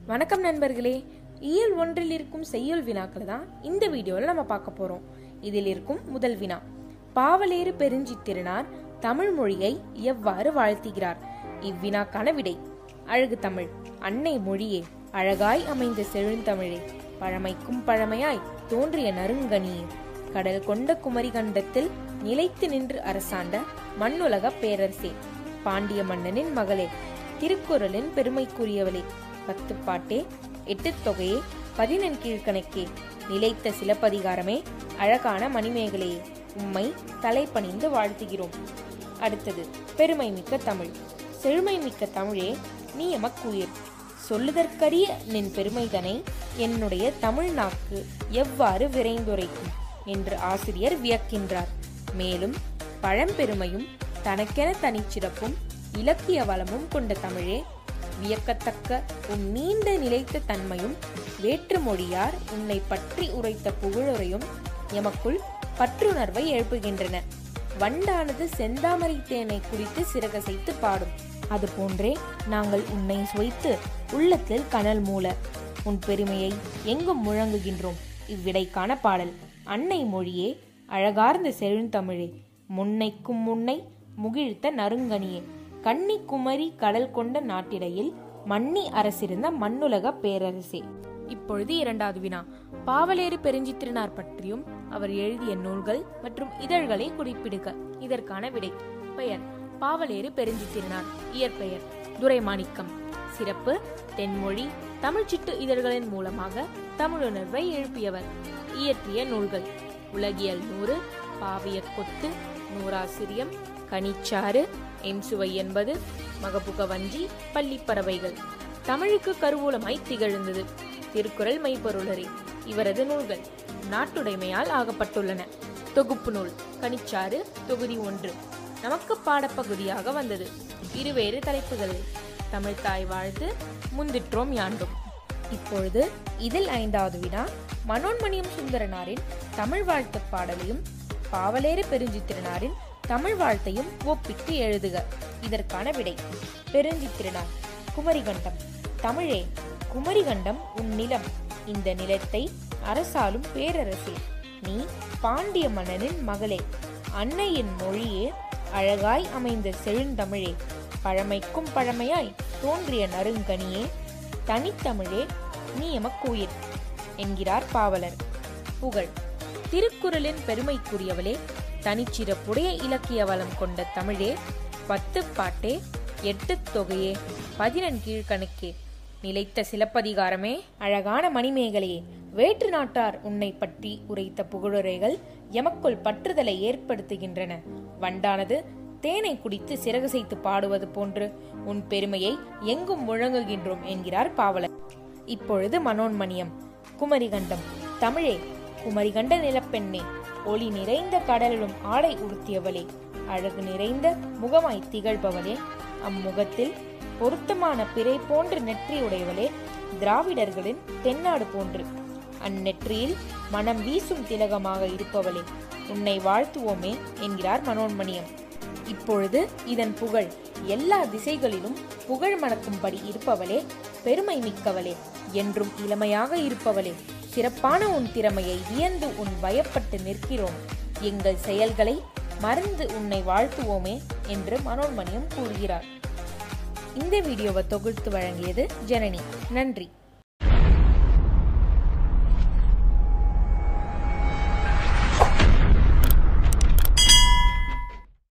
வணக்கம் நண்பர்களே. இயல் ஒன்றில் இருக்கும் செய்யுள் வினாக்களை தான் இந்த வீடியோவில் நம்ம பார்க்க போறோம். இதில் இருக்கும் முதல் வினா, பாவலேறு பெருஞ்சித்திரனார் தமிழ் மொழியை எவ்வாறு வாழ்த்துகிறார்? இவ்வினாக்கான விடை, அழகு தமிழ், அன்னை மொழியே, அழகாய் அமைந்த செழுந்தமிழே, பழமைக்கும் பழமையாய் தோன்றிய நறுங்கனியே, கடல் கொண்ட குமரி கண்டத்தில் நிலைத்து நின்று அரசாண்ட மண்ணுலக பேரரசே, பாண்டிய மன்னனின் மகளே, திருக்குறளின் பெருமைக்குரியவளே, 10 பாட்டே, 8 தொகையே, 11 கீழ்கணக்கே, நிலைத்த சிலப்பதிகாரமே, அழகான மணிமேகலையே, உம்மை தலைப்பணிந்து வாழ்த்துகிறோம். அடுத்தது, பெருமை மிக்க தமிழ். செழுமை மிக்க தமிழே, நீ எமக்குயிர், சொல்லுதற்கரிய நின் பெருமைதனை என்னுடைய தமிழ் நாக்கு எவ்வாறு விரைந்துரைக்கும் என்று ஆசிரியர் வியக்கின்றார். மேலும் பழம்பெருமையும் தனக்கென தனிச்சிறப்பும் இலக்கிய வளமும் கொண்ட தமிழே, வியக்கத்தக்க உன் நீண்ட நிலைத்த தன்மையும் வேற்று மொழியார் உன்னை பற்றி உரைத்த புகழுரையும் எமக்குள் பற்றுணர்வை எழுப்புகின்றன. வண்டானது செந்தாமரை தேனை குடித்து சிறகசைத்து பாடும், அது போன்றே நாங்கள் உன்னை சுவைத்து உள்ளத்தில் கனல் மூல உன் பெருமையை எங்கும் முழங்குகின்றோம். இவ்விடைக்கான பாடல், அன்னை மொழியே, அழகார்ந்த செழுந்தமிழே, முன்னைக்கும் முன்னை முகிழ்த்த நறுங்கனியே, கன்னி குமரி கடல் கொண்ட நாட்டிடையில் மன்னி அரசிருந்த மண்ணுலக பேரரசே. இப்பொழுது இரண்டாவது வினா, பாவலேறு பெருஞ்சித்திரனார் பற்றியும் அவர் எழுதிய நூல்கள் மற்றும் இதழ்களை குறிப்பிடுக. இதற்கான விடை, பெயர் பாவலேறு பெருஞ்சித்திரனார், இயற்பெயர் துரைமாணிக்கம். சிறப்பு, தென்மொழி தமிழ்ச்சிட்டு இதழ்களின் மூலமாக தமிழுணர்வை எழுப்பியவர். இயற்றிய நூல்கள், உலகியல் 100, பாவிய கொத்து, நூறாசிரியம், கனிச்சாறு, எம்சுவை என்பது, மகபுக வஞ்சி, பள்ளிப்பறவைகள். தமிழுக்கு கருவூலமாய் திகழ்ந்தது திருக்குறள் மெய்ப்பொருளரே. இவரது நூல்கள் நாட்டுடைமையால் ஆகப்பட்டுள்ளன. தொகுப்பு நூல் கனிச்சாறு தொகுதி 1 நமக்கு பாடப்பகுதியாக வந்தது. இருவேறு தலைப்புகளில் தமிழ்தாய் வாழ்த்து, முந்திற்றோம் யாண்டும். இப்பொழுது இதில் 5வது வினா, மனோன்மணியம் சுந்தரனாரின் தமிழ் வாழ்த்து பாடலையும் பாவலேறு பெருஞ்சித்திரனாரின் தமிழ் வாழ்த்தையும் ஒப்பிட்டு எழுதுக. இதற்கான விடை, பெருஞ்சித்திரனார், குமரிகண்டம். தமிழே, குமரிகண்டம் உன் நிலம், இந்த நிலத்தை அரசாலும் பேரரசே, நீ பாண்டிய மன்னனின் மகளே, அன்னையின் மொழியே, அழகாய் அமைந்த செழுந்தமிழே, பழமைக்கும் பழமையாய் தோன்றிய நறுங்கனியே, தனித்தமிழே, நீ எமக்குயிர் என்கிறார் பாவலர். புகழ், திருக்குறளின் பெருமைக்குரியவளே, தனிச்சிறப்புடைய இலக்கிய வளம் கொண்ட தமிழே, 10 பாட்டே, 8 தொகையே, 11 கீழ்கணக்கே, நிலைத்த சிலப்பதிகாரமே, அழகான மணிமேகலையே, வேற்று நாட்டார் உன்னை பற்றி உரைத்த புகழுரைகள் எமக்குள் பற்றுதலை ஏற்படுத்துகின்றன. வண்டானது தேனை குடித்து சிறகசைத்து பாடுவது போன்று உன் பெருமையை எங்கும் முழங்குகின்றோம் என்கிறார் பாவலர். இப்பொழுது மனோன்மணியம். குமரிகண்டம். தமிழே, குமரிகண்ட நிலப்பெண்ணே, ஒளி நிறைந்த கடலிலும் ஆடை உடுத்தியவளே, அழகு நிறைந்த முகமாய் திகழ்பவளே, அம்முகத்தில் பொருத்தமான பிறை போன்று நெற்றி உடையவளே, திராவிடர்களின் தென்னாடு போன்று அந்நெற்றியில் மனம் வீசும் திலகமாக இருப்பவளே, உன்னை வாழ்த்துவோமே என்கிறார் மனோன்மணியம். இப்பொழுது இதன் புகழ், எல்லா திசைகளிலும் புகழ் மணக்கும்படி இருப்பவளே, பெருமை மிக்கவளே, என்றும் இளமையாக இருப்பவளே, சிறப்பான உன் திறமையை வியந்து உன் வயப்பட்டு நிற்கிறோம், எங்கள் செயல்களை மறந்து உன்னை வாழ்த்துவோமே என்று மனோன்மணியம் கூறுகிறார். இந்த வீடியோவை தொகுத்து வழங்கியது ஜனனி. நன்றி.